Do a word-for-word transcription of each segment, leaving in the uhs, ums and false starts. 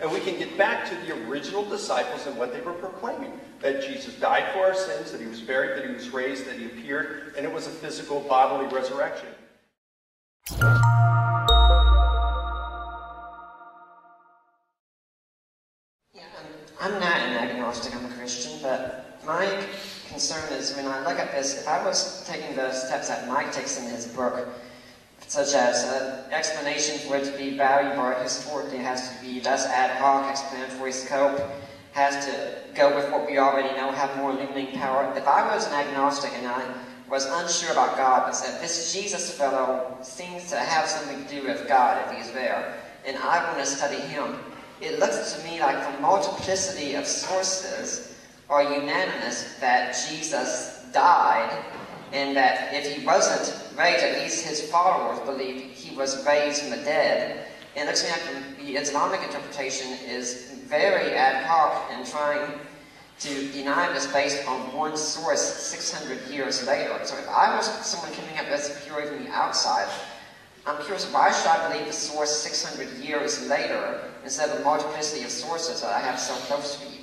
And we can get back to the original disciples and what they were proclaiming. That Jesus died for our sins, that he was buried, that he was raised, that he appeared, and it was a physical bodily resurrection. Yeah, I'm, I'm not an agnostic, I'm a Christian, but my concern is when I look at this, if I was taking the steps that Mike takes in his book, such as an explanation for it to be valuable historically has to be less ad hoc, explanatory scope, has to go with what we already know, have more illuminating power. If I was an agnostic and I was unsure about God, but said, this Jesus fellow seems to have something to do with God if he's there, and I want to study him, it looks to me like the multiplicity of sources are unanimous that Jesus died, and that if he wasn't raised, at least his followers believed he was raised from the dead. And it looks to me like the Islamic interpretation is very ad hoc and trying to deny this based on one source six hundred years later. So if I was someone coming up as pure from the outside, I'm curious, why should I believe the source six hundred years later instead of a multiplicity of sources that I have so close to the event?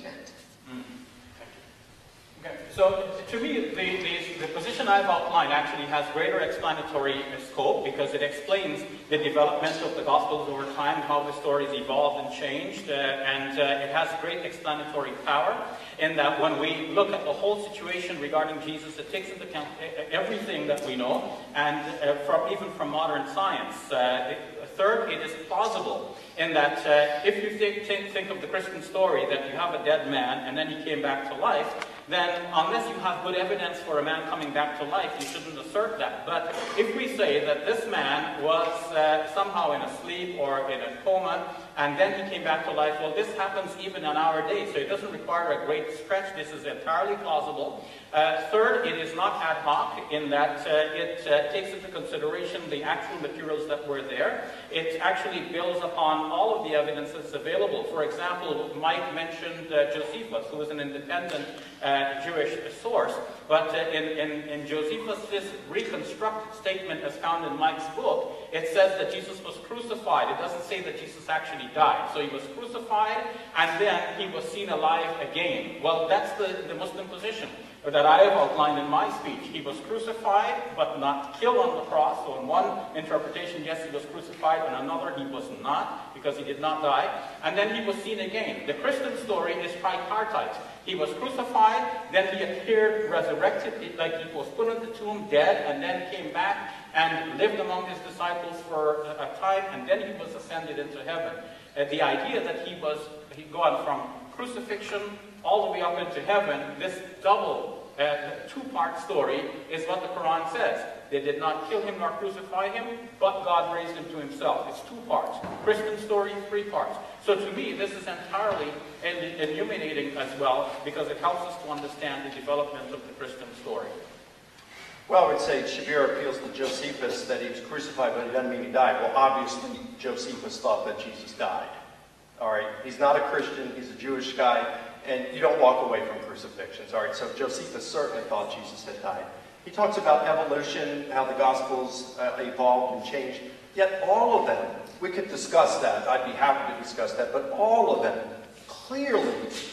Okay. So, to me, the, the, the position I've outlined actually has greater explanatory scope because it explains the development of the Gospels over time, how the stories evolved and changed, uh, and uh, it has great explanatory power in that when we look at the whole situation regarding Jesus, it takes into account everything that we know, and uh, from even from modern science. Uh, it, Third, it is plausible in that uh, if you think, think, think of the Christian story that you have a dead man and then he came back to life, then unless you have good evidence for a man coming back to life, you shouldn't assert that. But if we say that this man was uh, somehow in a sleep or in a coma, and then he came back to life, well, this happens even in our day, so it doesn't require a great stretch. This is entirely plausible. Uh, third, it is not ad hoc in that uh, it uh, takes into consideration the actual materials that were there. It actually builds upon all of the evidence that's available. For example, Mike mentioned uh, Josephus, who is an independent uh, Jewish source. But uh, in, in, in Josephus' this reconstructed statement as found in Mike's book, it says that Jesus was crucified. It doesn't say that Jesus actually died. So he was crucified, and then he was seen alive again. Well, that's the, the Muslim position that I have outlined in my speech. He was crucified, but not killed on the cross. So in one interpretation, yes, he was crucified. In another, he was not, because he did not die. And then he was seen again. The Christian story is tripartite. He was crucified, then he appeared resurrected, like he was put in the tomb dead, and then came back and lived among his disciples for a time, and then he was ascended into heaven. Uh, the idea that he was he gone from crucifixion all the way up into heaven, this double uh, two-part story is what the Quran says. They did not kill him nor crucify him, but God raised him to himself. It's two parts. Christian story, three parts. So to me, this is entirely illuminating as well, because it helps us to understand the development of the Christian story. Well, I would say Shabir appeals to Josephus that he was crucified, but it doesn't mean he died. Well, obviously, Josephus thought that Jesus died. All right? He's not a Christian. He's a Jewish guy. And you don't walk away from crucifixions. All right? So Josephus certainly thought Jesus had died. He talks about evolution, how the Gospels uh, evolved and changed. Yet all of them, we could discuss that. I'd be happy to discuss that. But all of them clearly,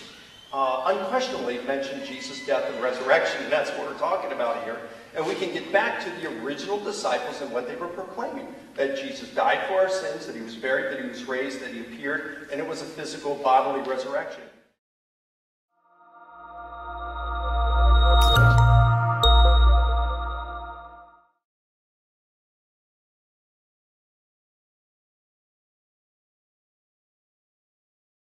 uh, unquestionably mention Jesus' death and resurrection. And that's what we're talking about here. And we can get back to the original disciples and what they were proclaiming. That Jesus died for our sins, that he was buried, that he was raised, that he appeared, and it was a physical bodily resurrection.